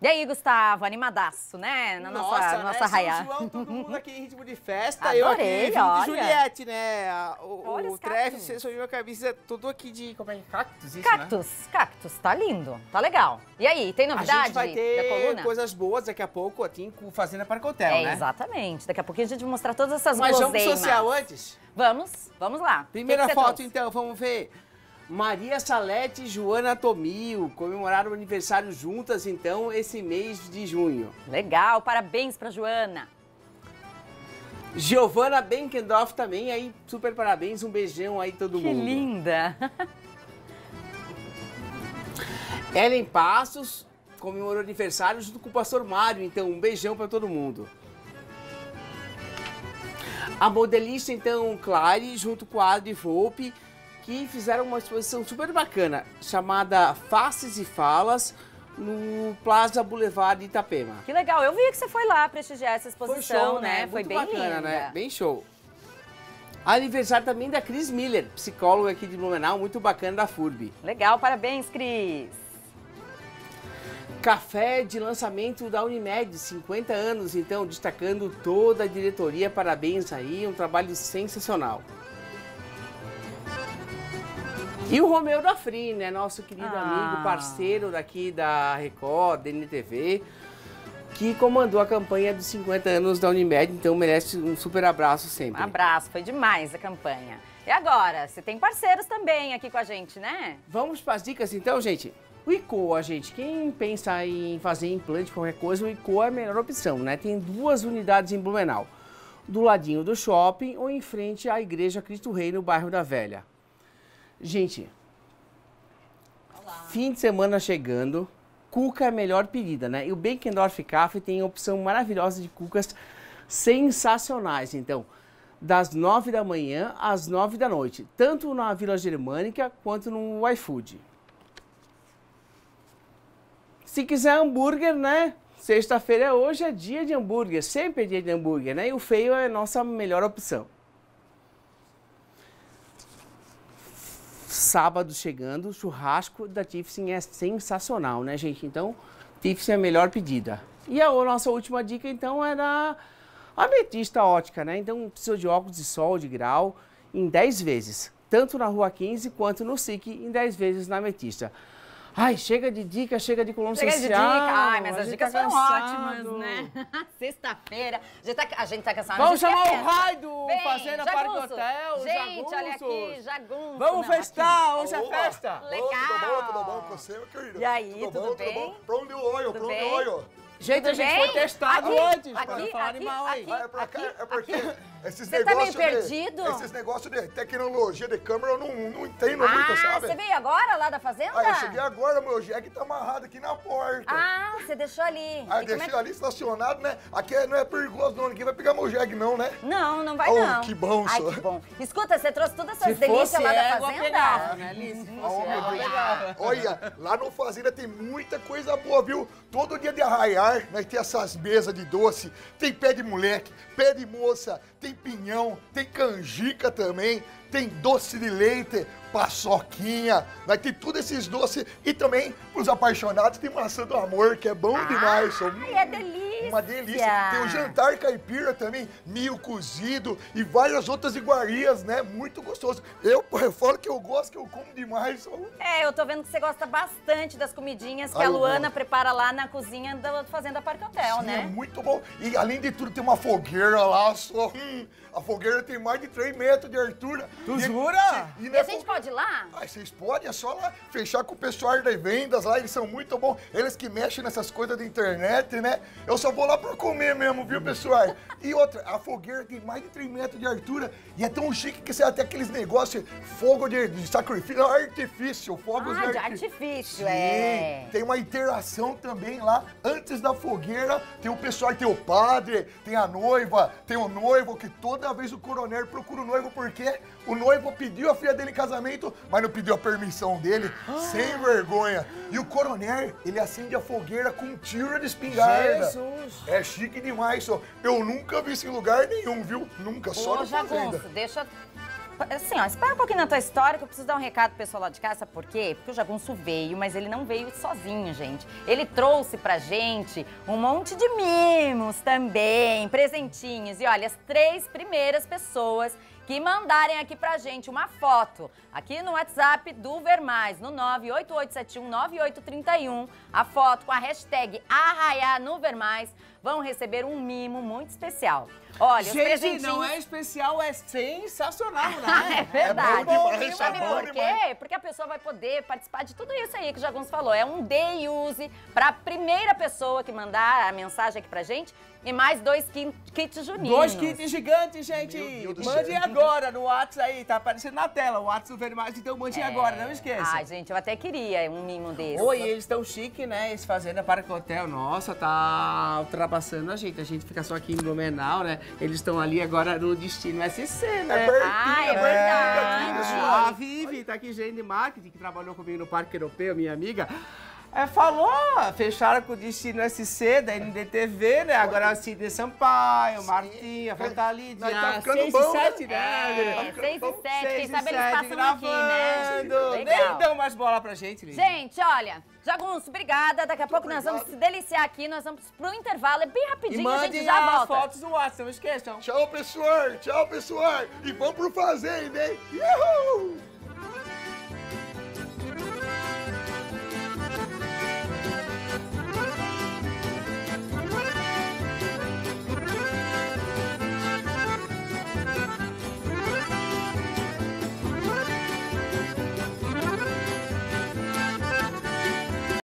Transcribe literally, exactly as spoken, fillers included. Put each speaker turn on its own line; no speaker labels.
E aí, Gustavo, animadaço, né? Na nossa,
nossa,
nossa
né?
arraiá.
São João, todo mundo aqui em ritmo de festa.
Adorei,
eu aqui, vim
olha.
de Juliette, né? O,
Olha
o
os
Travis,
cactos.
você sonhou a camisa tudo aqui de... Como é que é? Cactus, isso,
Cactus,
né?
cactus, tá lindo, tá legal. E aí, tem
A
novidade
gente vai
da
ter
coluna?
coisas boas daqui a pouco aqui com Fazenda Parque Hotel,
É,
né?
exatamente. Daqui a pouquinho a gente vai mostrar todas essas
Mas vamos pro
guloseimas.
social antes?
Vamos, vamos lá.
Primeira
Que que você
foto,
trouxe?
então, vamos ver. Maria Salete e Joana Tomil comemoraram o aniversário juntas, então, esse mês de junho.
Legal, parabéns pra Joana.
Giovanna Benkendorf também, aí, super parabéns, um beijão aí todo
Que
mundo.
linda.
Ellen Passos comemorou aniversário junto com o pastor Mário, então, um beijão pra todo mundo. A modelista, então, Clary, junto com a Adri Volpe, que fizeram uma exposição super bacana, chamada Faces e Falas, no Plaza Boulevard de Itapema.
Que legal, eu vi que você foi lá prestigiar essa exposição,
Foi show,
né?
né?
Foi
Muito
bem
bacana,
linda.
né? Bem show. Aniversário também da Cris Miller, psicóloga aqui de Blumenau, muito bacana da F U R B.
Legal, parabéns, Cris.
Café de lançamento da Unimed, cinquenta anos, então, destacando toda a diretoria, parabéns aí, um trabalho sensacional. E o Romeu da Fri, né, nosso querido
Ah.
amigo, parceiro daqui da Record, da N T V, que comandou a campanha dos cinquenta anos da Unimed, então merece um super abraço sempre.
Um abraço, foi demais a campanha. E agora, você tem parceiros também aqui com a gente, né?
Vamos para as dicas então, gente? O ICOA, gente, quem pensa em fazer implante, qualquer coisa, o ICOA é a melhor opção, né? Tem duas unidades em Blumenau, do ladinho do shopping ou em frente à Igreja Cristo Rei, no bairro da Velha. Gente,
Olá.
Fim de semana chegando, cuca é a melhor pedida, né? E o Benkendorf Café tem opção maravilhosa de cucas sensacionais, então, das nove da manhã às nove da noite, tanto na Vila Germânica quanto no iFood. Se quiser hambúrguer, né? Sexta-feira hoje é dia de hambúrguer, sempre é dia de hambúrguer, né? E o Feio é a nossa melhor opção. Sábado chegando, o churrasco da Tiffany é sensacional, né, gente? Então, Tiffany é a melhor pedida. E a nossa última dica, então, é da Ametista Ótica, né? Então, precisa de óculos de sol, de grau, em dez vezes. Tanto na Rua quinze, quanto no S I C, em dez vezes na Ametista. Ai, chega de dica, chega de coluna
Chega
social.
de dica. Ai, mas
a
as
gente
dicas
tá
foram
cansado.
ótimas, né? Sexta-feira. A gente tá, a gente tá cansado.
Vamos
a gente
chamar
quer
o
festa.
raio do
Vem,
Fazenda Parque
jagunço.
Hotel,
Gente, olha aqui,
jagunços.
jagunço.
Vamos
Não,
festar, hoje é
Opa.
festa.
Legal.
Ô, tudo bom, tudo bom com você, meu querido?
E aí, tudo
bom,
bem?
Tudo bom? Pra onde eu olho?
Tudo
Pra onde
bem?
eu olho?
Gente,
Tudo
a gente
bem?
foi testado
Aqui,
antes,
aqui,
para não falar
aqui,
mal aí.
aqui.
Ah, é, pra cá, é porque esses
Você tá meio
negócios de-
perdido?
esses negócios de tecnologia de câmera eu não, não entendo
Ah,
muito, sabe?
você veio agora lá da fazenda?
Ah, eu cheguei agora, meu jegue tá amarrado aqui na porta.
Ah, você deixou ali.
Aí
E como é
deixei
que-
ali estacionado, né? Aqui não é perigoso não, ninguém vai pegar meu jegue não, né?
Não, não vai
Oh,
não.
que bom,
Ai,
senhor.
que bom. Escuta, você trouxe todas essas
Se
delícias
fosse
lá da
égua,
fazenda?
pegava, né, Liz? Se fosse
Oh, meu
égua,
Deus.
pegava.
Olha, lá no Fazenda tem muita coisa boa, viu? Todo dia de arraiar, nós tem essas mesas de doce, tem pé de moleque, pé de moça, tem pinhão, tem canjica também, tem doce de leite, paçoquinha, nós tem tudo esses doces e também pros apaixonados tem maçã do amor, que é bom demais. só.
Ai, é delícia.
Uma delícia. Tem o jantar caipira também, milho cozido e várias outras iguarias, né? Muito gostoso. Eu, pô, eu falo que eu gosto, que eu como demais. só.
É, eu tô vendo que você gosta bastante das comidinhas que
Ai,
a
eu
Luana
gosto.
prepara lá na cozinha da Fazenda Parque Hotel,
Sim,
né?
é muito bom. E além de tudo, tem uma fogueira lá, só. Hum, a fogueira tem mais de três metros de altura.
Tu
E-
jura?
E,
E
não é
a gente
fo-
pode ir lá?
Ah, vocês podem, é só lá fechar com o pessoal das vendas lá, eles são muito bons. Eles que mexem nessas coisas da internet, né? Eu só vou lá pra comer mesmo, viu, pessoal? E outra, a fogueira tem mais de três metros de altura e é tão chique que você até aqueles negócios, fogo de, de sacrifício, não, artifício, fogos
Ah, de
arti-
artifício,
Sim,
é.
tem uma interação também lá. Antes da fogueira, tem o pessoal, tem o padre, tem a noiva, tem o noivo, que toda vez o coronel procura o noivo porque o noivo pediu a filha dele em casamento, mas não pediu a permissão dele, sem vergonha. E o coronel, ele acende a fogueira com tiro de espingarda.
Jesus.
É chique demais, só. Eu nunca vi isso em lugar nenhum, viu? Nunca, só
Ô,
na fazenda.
jagunço, deixa... Assim, ó, espera um pouquinho na tua história que eu preciso dar um recado pro pessoal lá de casa, sabe por quê? Porque o Jagunço veio, mas ele não veio sozinho, gente. Ele trouxe pra gente um monte de mimos também, presentinhos. E olha, as três primeiras pessoas que mandarem aqui pra gente uma foto aqui no WhatsApp do Vermais, no nove oito oito sete um nove oito três um, a foto com a hashtag Arraiá no Vermais, vão receber um mimo muito especial. Olha,
gente,
os presentinhos...
não é especial, é sensacional, né?
É verdade.
É bom demais,
Sabe
é bom
por
demais.
quê? Porque a pessoa vai poder participar de tudo isso aí que o Jagunço falou. É um day use para a primeira pessoa que mandar a mensagem aqui pra gente e mais dois kits juninos.
Dois kits gigantes, gente.
Meu Deus do
Mande
céu.
agora no WhatsApp aí, tá aparecendo na tela. O WhatsApp do Vermais, então mande agora, não esqueça.
Ai, gente, eu até queria um mimo desse.
Oi, eles estão chique, né? Esse Fazenda Parque Hotel, nossa, tá ultrapassando a gente. A gente fica só aqui em Blumenau, né? Eles estão ali agora no Destino S C, né?
É pertinho,
Ah, é
é
verdade.
pertinho, pessoal.
A Vivi, tá aqui, gerente de marketing, que trabalhou comigo no Parque Europeu, minha amiga. É, falou, fecharam com o Destino S C da N D T V, né? Agora a Sidney Sampaio, Martinha, Fantalide,
Nós tá ficando
seis
bom,
e sete,
né?
né?
É, seis e sete, quem
Seis e
sabe eles
sete,
passam aqui, né?
gravando.
Legal.
Nem dão mais bola pra gente, Lívia.
Gente, olha, Jagunço, obrigada. Daqui a pouco nós vamos se deliciar aqui, nós vamos pro intervalo. É bem
E
rapidinho, a gente
mandem
já
as
volta.
fotos no WhatsApp, não esqueçam.
Tchau, pessoal. Tchau, pessoal. E vamos pro Fazenda, hein? Uhul!